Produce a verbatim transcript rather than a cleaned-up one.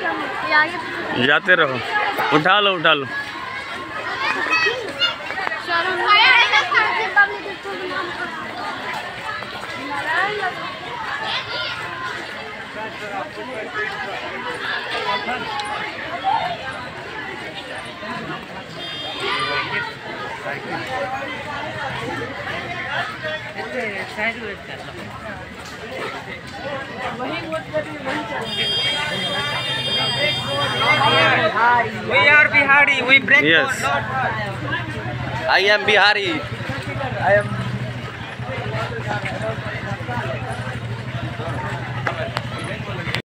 जाते रहो, उठा लो उठा लो। We are Bihari. We break yes. code. I am Bihari. I am